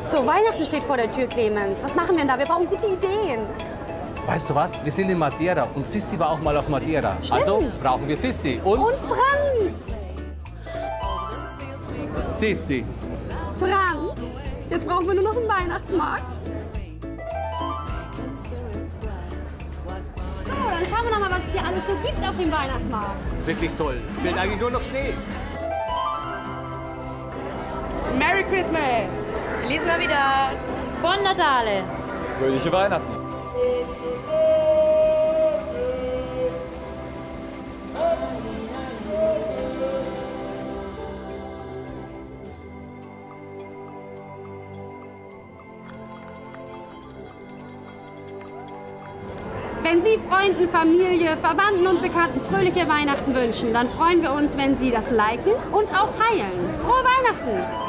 So, Weihnachten steht vor der Tür, Clemens. Was machen wir denn da? Wir brauchen gute Ideen. Weißt du was? Wir sind in Madeira und Sissi war auch mal auf Madeira. Stimmt. Also brauchen wir Sissi und Franz. Sissi. Franz, jetzt brauchen wir nur noch einen Weihnachtsmarkt. So, dann schauen wir noch mal, was es hier alles so gibt auf dem Weihnachtsmarkt. Wirklich toll. Fehlt eigentlich nur noch Schnee. Merry Christmas! Feliz Navidad! Buon Natale! Fröhliche Weihnachten! Wenn Sie Freunden, Familie, Verwandten und Bekannten fröhliche Weihnachten wünschen, dann freuen wir uns, wenn Sie das liken und auch teilen. Frohe Weihnachten!